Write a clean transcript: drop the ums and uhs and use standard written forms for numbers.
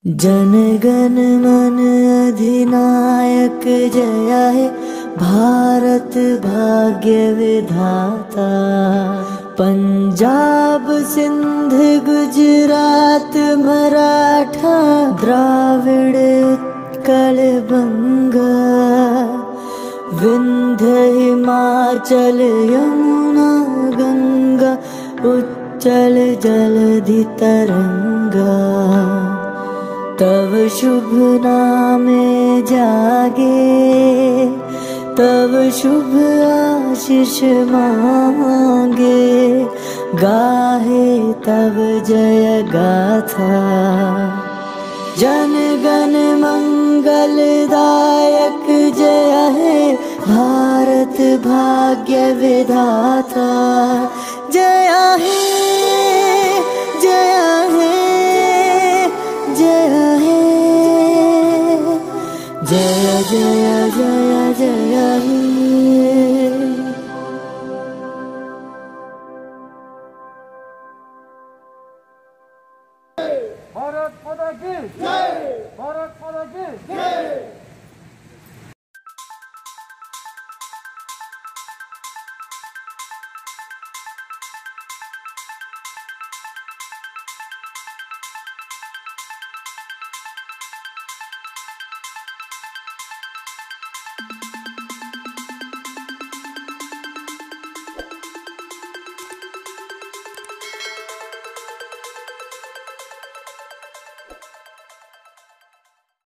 जन गण मन अधिनायक जय हे भारत भाग्य विधाता। पंजाब सिंध गुजरात मराठा द्राविड़ उत्कल बंगा। विंध्य हिमाचल यमुना गंगा उच्चल जलधि तरंगा। तव शुभ नामे जागे तव शुभ आशीष मांगे। गाहे तव जय गाथा। जन गण मंगल दायक जय हे भारत भाग्य विधाता। जय हे जय हे जय हे जय जय जय जय हे। भारत माता की जय। भारत माता की जय।